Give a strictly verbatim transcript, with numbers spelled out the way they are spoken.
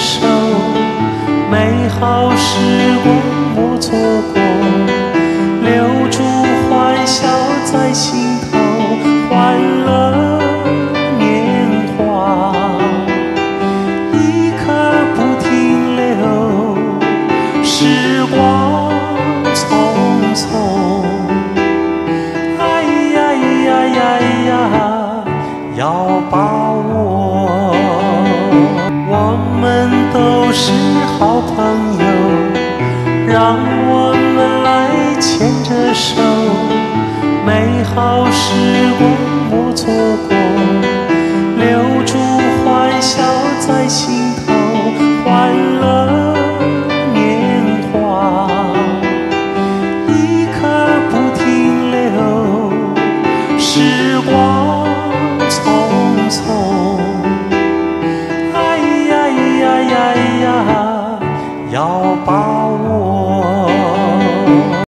手，美好时光莫错过，留住欢笑在心头，欢乐年华，一刻不停留，时光匆匆。哎呀呀呀呀，要把握。我们都是好朋友，让我们来牵着手，美好时光莫错过，留住欢笑在心头，欢乐年华，一刻不停留，时光匆匆。哎呀呀呀呀，要把